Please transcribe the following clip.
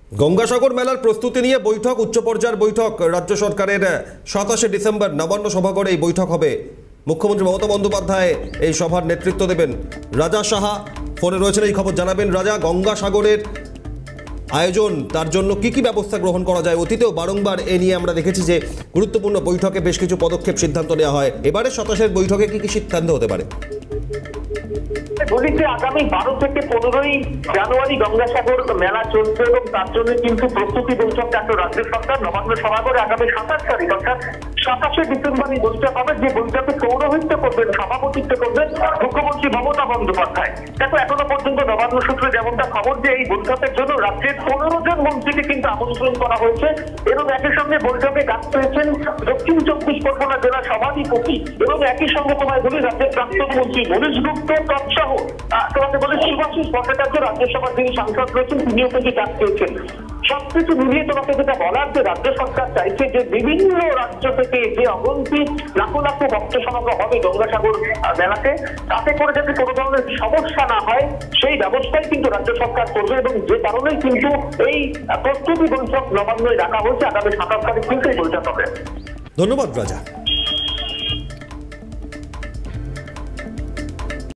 গঙ্গাসাগর মেলার প্রস্তুতি নিয়ে বৈঠক, উচ্চ পর্যায়ের বৈঠক রাজ্য সরকারের 27শে ডিসেম্বর নবান্ন সভাঘরে এই বৈঠক হবে। মুখ্যমন্ত্রী মমতা বন্দ্যোপাধ্যায় এই সভার নেতৃত্ব দেবেন। রাজা সাহা ফোনে রয়েছেন, এই খবর জানাবেন। রাজা, গঙ্গাসাগরের আয়োজন, তার জন্য কি কি ব্যবস্থা গ্রহণ করা যায়? অতীতেও বারংবার এ নিয়ে আমরা দেখেছি যে গুরুত্বপূর্ণ বৈঠকে বেশ কিছু পদক্ষেপ সিদ্ধান্ত নেওয়া হয়। এবারে 27-এর বৈঠকে কি কি সিদ্ধান্ত হতে পারে? বলি যে আগামী 12 থেকে 15ই জানুয়ারি গঙ্গাসাগর মেলা চলছে এবং তার জন্য কিন্তু প্রস্তুতি বৈঠক ডাকল রাজ্য সরকার। নবান্ন সভাঘরে আগামী 27 তারিখ অর্থাৎ 27শে ডিসেম্বর এই বৈঠক হবে, যে বৈঠকে পৌরোহিত্য করবেন, সভাপতিত্ব করবেন মুখ্যমন্ত্রী মমতা বন্দ্যোপাধ্যায়। দেখো, এখনো পর্যন্ত নবান্ন সূত্রে যেমনটা খবর যে এই বৈঠকের জন্য রাজ্যের 15 জন মন্ত্রীকে কিন্তু আমন্ত্রণ করা হয়েছে এবং একই সঙ্গে বৈঠকে ডাক পেয়েছেন দক্ষিণ 24 পরগনা জেলার সভাধিপতি এবং একই সঙ্গে তোমায় বলি রাজ্যের প্রাক্তন মন্ত্রী মনীশ গুপ্ত তৎসহ তোমাকে বলে শুভাশিস ভট্টাচার্য রাজ্যসভার যিনি সাংসদ রয়েছেন, তিনিও কিন্তু ডাক পেয়েছেন। সবকিছু মিলিয়ে তোমাকে যেটা বলার যে রাজ্য সরকার চাইছে যে বিভিন্ন রাজ্য থেকে যে অগন্তি লাখো লাখো ভক্ত সমাগম হবে গঙ্গাসাগর মেলাতে, তাতে করে যাতে কোনো ধরনের সমস্যা না হয় সেই ব্যবস্থাই কিন্তু রাজ্য সরকার করবে এবং যে কারণেই কিন্তু এই প্রস্তুতি বৈঠক নবান্নয় রাখা হয়েছে। আগামী 27 তারিখ কিন্তু এই বৈঠক হবে। ধন্যবাদ রাজা।